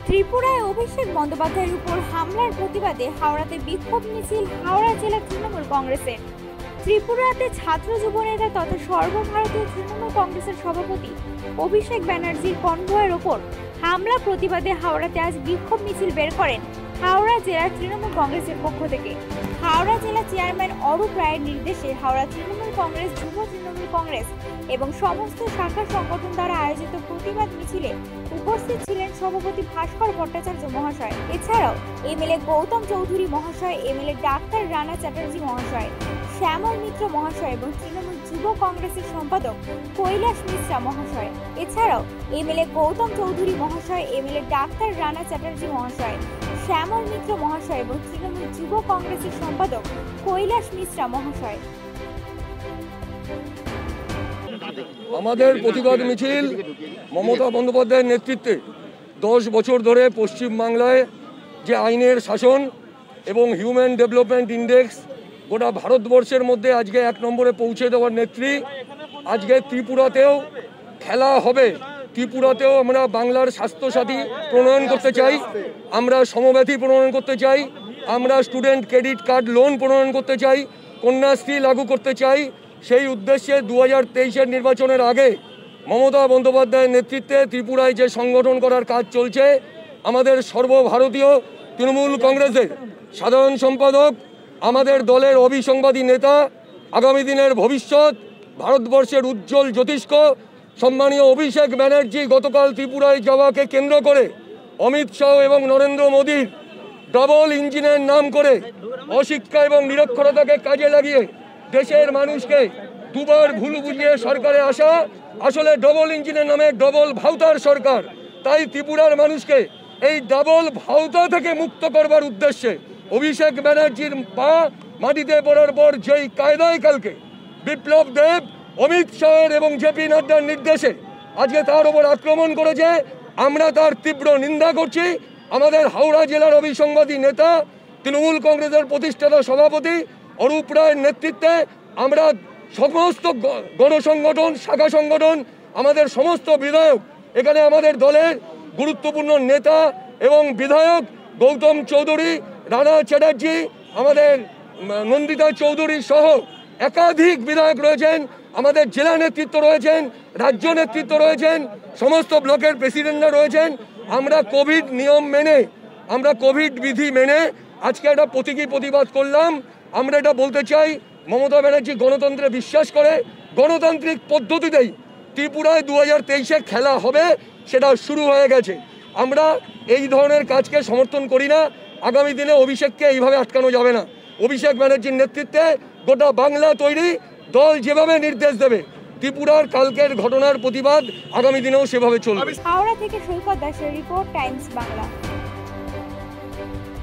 ত্রিপুরায় অভিষেক বন্দ্যোপাধ্যায়ের উপর হামলার প্রতিবাদে হাওড়াতে বিক্ষোভ মিছিল হাওড়া জেলা তৃণমূল কংগ্রেসের। ত্রিপুরাতে ছাত্র যুব নেতা তথা সর্বভারতীয় তৃণমূল কংগ্রেসের সভাপতি অভিষেক ব্যানার্জির কনভয়ের ওপর হামলা প্রতিবাদে হাওড়াতে আজ বিক্ষোভ মিছিল বের করেন হাওড়া জেলার তৃণমূল কংগ্রেসের পক্ষ থেকে। হাওড়া জেলা চেয়ারম্যান অরূপ রায়ের নির্দেশে হাওড়া তৃণমূল কংগ্রেস, যুব তৃণমূল কংগ্রেস এবং সমস্ত শাখা সংগঠন দ্বারা আয়োজিত প্রতিবাদ মিছিলে উপস্থিত ছিলেন সভাপতি ভাস্কর ভট্টাচার্য মহাশয়, এছাড়াও এমএলএ গৌতম চৌধুরী মহাশয়, এমএলএ ডাক্তার রানা চ্যাটার্জি মহাশয়, শ্যামল মিত্র মহাশয় এবং তৃণমূল যুব কংগ্রেসের সম্পাদক কৈলাস মিশ্রা মহাশয়। এছাড়াও এমএলএ গৌতম চৌধুরী মহাশয়, এমএলএ ডাক্তার রানা চ্যাটার্জি মহাশয়, শ্যামল মিত্র মহাশয় এবং তৃণমূল যুব কংগ্রেসের সম্পাদক কৈলাস মিশ্রা মহাশয়। আমাদের প্রতিবাদ মিছিল মমতা বন্দ্যোপাধ্যায়ের নেতৃত্বে 10 বছর ধরে পশ্চিমবাংলায় যে আইনের শাসন এবং হিউম্যান ডেভেলপমেন্ট ইন্ডেক্স গোটা ভারতবর্ষের মধ্যে আজকে 1 নম্বরে পৌঁছে দেওয়ার নেত্রী। আজকে ত্রিপুরাতেও খেলা হবে। ত্রিপুরাতেও আমরা বাংলার স্বাস্থ্যসাথী প্রণয়ন করতে চাই, আমরা সমব্যাথী প্রণয়ন করতে চাই, আমরা স্টুডেন্ট ক্রেডিট কার্ড লোন প্রণয়ন করতে চাই, কন্যাশ্রী লাগু করতে চাই। সেই উদ্দেশ্যে 2023-এর নির্বাচনের আগে মমতা বন্দ্যোপাধ্যায়ের নেতৃত্বে ত্রিপুরায় যে সংগঠন করার কাজ চলছে, আমাদের সর্বভারতীয় তৃণমূল কংগ্রেসের সাধারণ সম্পাদক, আমাদের দলের অবিসংবাদী নেতা, আগামী দিনের ভবিষ্যৎ, ভারতবর্ষের উজ্জ্বল জ্যোতিষ্ক সম্মানীয় অভিষেক ব্যানার্জি গতকাল ত্রিপুরায় যাওয়াকে কেন্দ্র করে অমিত শাহ এবং নরেন্দ্র মোদীর ডাবল ইঞ্জিনের নাম করে অশিক্ষা এবং নিরক্ষরতাকে কাজে লাগিয়ে দেশের মানুষকে দুবার ভুল বুঝিয়ে সরকারে আসা আসলে ডবল ইঞ্জিনের নামে ডবল ভাউতার সরকার। তাই ত্রিপুরার মানুষকে এই ডাবল ভাউতা থেকে মুক্ত করবার উদ্দেশ্যে অভিষেক ব্যানার্জির পা মাটিতে পড়ার পর যেই কায়দায় কালকে বিপ্লব দেব অমিত শাহের এবং জেপি নাড্ডার নির্দেশে আজকে তার ওপর আক্রমণ করেছে, আমরা তার তীব্র নিন্দা করছি। আমাদের হাওড়া জেলার অবিসংবাদী নেতা, তৃণমূল কংগ্রেসের প্রতিষ্ঠাতা সভাপতি অরূপ রায়ের নেতৃত্বে আমরা সমস্ত গণসংগঠন, শাখা সংগঠন, আমাদের সমস্ত বিধায়ক, এখানে আমাদের দলের গুরুত্বপূর্ণ নেতা এবং বিধায়ক গৌতম চৌধুরী, রানা চ্যাটার্জি, আমাদের নন্দিতা চৌধুরী সহ একাধিক বিধায়ক রয়েছেন, আমাদের জেলা নেতৃত্ব রয়েছেন, রাজ্য নেতৃত্ব রয়েছেন, সমস্ত ব্লকের প্রেসিডেন্টরা রয়েছেন। আমরা কোভিড নিয়ম মেনে, আমরা কোভিড বিধি মেনে আজকে একটা প্রতীকী প্রতিবাদ করলাম। আমরা এটা বলতে চাই, মমতা ব্যানার্জি গণতন্ত্রে বিশ্বাস করে, গণতান্ত্রিক পদ্ধতিতেই ত্রিপুরায় 2023-এ খেলা হবে, সেটা শুরু হয়ে গেছে। আমরা এই ধরনের কাজকে সমর্থন করি না। আগামী দিনে অভিষেককে এইভাবে আটকানো যাবে না। অভিষেক ব্যানার্জির নেতৃত্বে গোটা বাংলা তৈরি, দল যেভাবে নির্দেশ দেবে ত্রিপুরার কালকের ঘটনার প্রতিবাদ আগামী দিনেও সেভাবে চলবে। হাওড়া থেকে সৈকত দাসের রিপোর্ট, টাইমস বাংলা।